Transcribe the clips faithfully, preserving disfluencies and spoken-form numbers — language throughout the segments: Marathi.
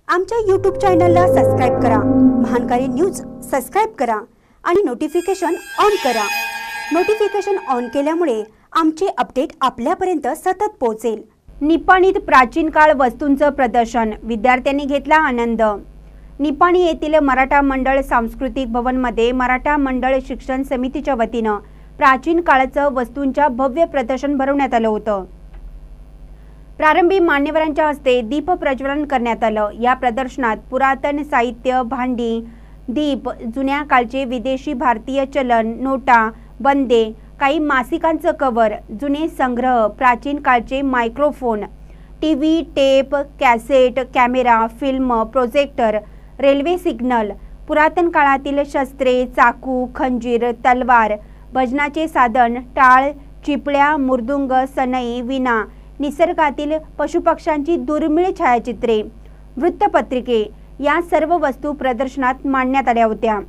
आमच्या यूट्यूब चॅनलला सबस्क्राइब करा, महानकारी न्यूज सबस्क्राइब करा आणि नोटिफिकेशन ऑन करा। नोटिफिकेशन ऑन केल्यामुळे आमचे अपडेट आपल्यापर्यंत सतत पोहोचेल। निपाणीत प्राचीन काळ वस्तूंचं प्रदर्शन, विद्यार्थ्यांनी घेतला आनंद। निपाणी येथील मराठा मंडळ सांस्कृतिक भवनमध्ये मराठा मंडळ शिक्षण समितीच्या वतीने प्राचीन काळाचं वस्तूंच्या भव्य प्रदर्शन भरवण्यात आलं होतं। प्रारंभी मान्यवरांच्या हस्ते दीप प्रज्वलन करण्यात आलं। या प्रदर्शनात पुरातन साहित्य, भांडी, दीप, जुन्या काळचे विदेशी भारतीय चलन नोटा, बंदे, काही मासिकांचं कव्हर, जुने संग्रह, प्राचीन काळचे microphone, TV, tape, cassette, camera, film, projector, railway signal, पुरातन काळातील शस्त्रे, चाकू, खंजीर, तलवार, भजनाचे साधन, टाळ, चिपळ्या, मुर्दुंग, सनई, विणा, निसर्गातील पशुपक्ष्यांची दुर्मिळ छायाचित्रे, वृत्तपत्रिके या सर्व वस्तू प्रदर्शनात मांडण्यात आल्या होत्या।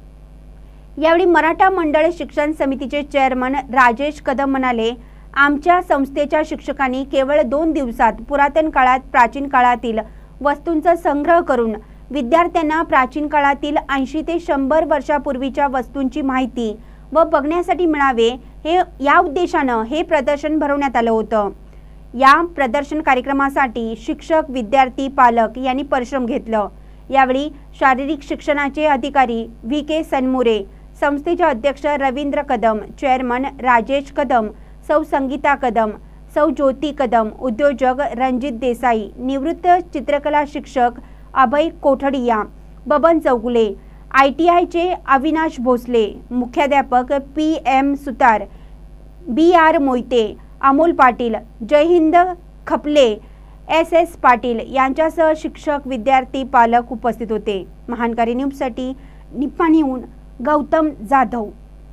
यावेळी मराठा मंडळ शिक्षण समितीचे चेअरमन राजेश कदम म्हणाले, आमच्या संस्थेच्या शिक्षकांनी केवळ दोन दिवसात पुरातन काळात प्राचीन काळातील वस्तूंचा संग्रह करून विद्यार्थ्यांना प्राचीन काळातील ऐंशी ते शंभर वर्षापूर्वीच्या वस्तूंची माहिती व बघण्यासाठी मिळावे हे या उद्देशाने हे प्रदर्शन भरवण्यात आलं होतं। या प्रदर्शन कार्यक्रमासाठी शिक्षक, विद्यार्थी, पालक यांनी परिश्रम घेतलं। यावेळी शारीरिक शिक्षणाचे अधिकारी व्ही के सनमुरे, संस्थेचे अध्यक्ष रवींद्र कदम, चेअरमन राजेश कदम, सौ संगीता कदम, सौ ज्योती कदम, उद्योजक रणजित देसाई, निवृत्त चित्रकला शिक्षक अभय कोठडिया, बबन चौगुले, आय टी आयचे अविनाश भोसले, मुख्याध्यापक P M Sutar, B R Mohite, Amol Patil, Jai Hind Khapale, S S Patil यांच्यासह शिक्षक, विद्यार्थी, पालक उपस्थित होते। महानकारी न्यूजसाठी निपाणीहून गौतम जाधव।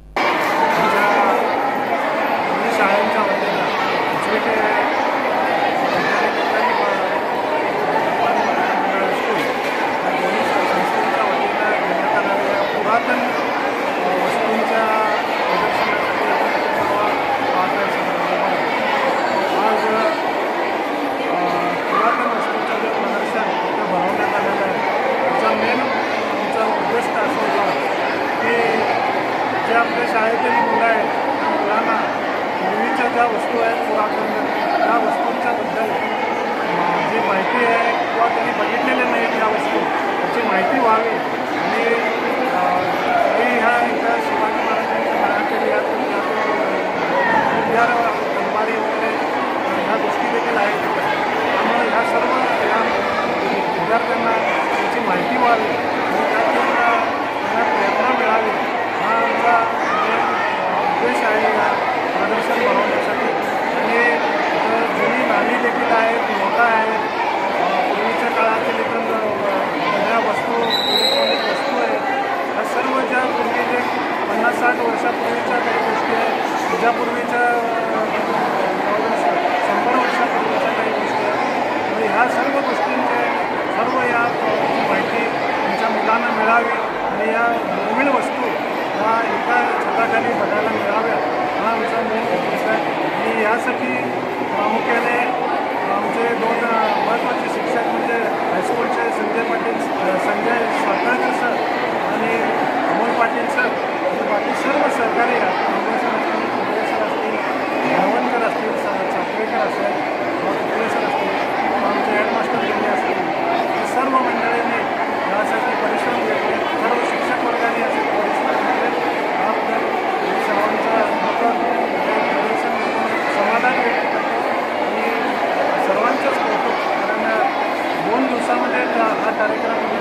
जे आपल्या शाळेतील मुलं आहेत त्या मुलांना पूर्वीच्या ज्या वस्तू आहेत पुरातन त्या वस्तूंच्याबद्दल जी माहिती आहे किंवा त्यांनी बघितलेल्या नाहीत त्या वस्तू त्याची माहिती व्हावी आणि काही ह्या इथं शिवाजी महाराजांच्या काळातील या विहार तलवारी वगैरे ह्या गोष्टी देखील आहेत। त्यामुळे ह्या सर्व या विद्यार्थ्यांना त्याची माहिती व्हावी आणि त्यातून त्यांना प्रेरणा मिळावी हा आमचा उद्देश आहे या प्रदर्शन बनवण्यासाठी। आणि जुनी नाणी देखील आहेत, नोटा आहेत, पूर्वीच्या काळातील इथून जुन्या वस्तू, इलेक्ट्रॉनिक वस्तू आहेत, ह्या सर्व ज्या पूर्वी जे पन्नास साठ वर्षापूर्वीच्या काही गोष्टी आहेत, त्याच्यापूर्वीच्या शंभर वर्षापूर्वीच्या काही गोष्टी आहेत, आणि ह्या सर्व गोष्टींचे सर्व या माहिती तुमच्या मुलांना मिळावी आणि या दुर्मिळ वस्तू ह्या एका छताखाली बघायला मिळाव्या हा आमचा मेन उद्देश आहे। आणि यासाठी प्रामुख्याने आमचे दोन महत्त्वाचे शिक्षक म्हणजे हायस्कूलचे संजय पाटील संजय सातारकर सर आणि अमोल पाटील सर आणि बाकी सर्व सहकारी आंबे सर असतील, कुबळे सर असतील, धावणकर असतील, चाकरेकर असेल, कुबळे सर असतील, आमचे हेडमास्टर गेले असतील, या सर्व मंडळींनी यासाठी परिश्रम घेतले, सर्व शिक्षक वर्गाने असे परिश्रम घेतले। त्याबद्दल सर्वांचा प्रदर्शन समाधान व्यक्त करतो आणि सर्वांचंच कौतुक, कारण दोन दिवसामध्ये हा कार्यक्रम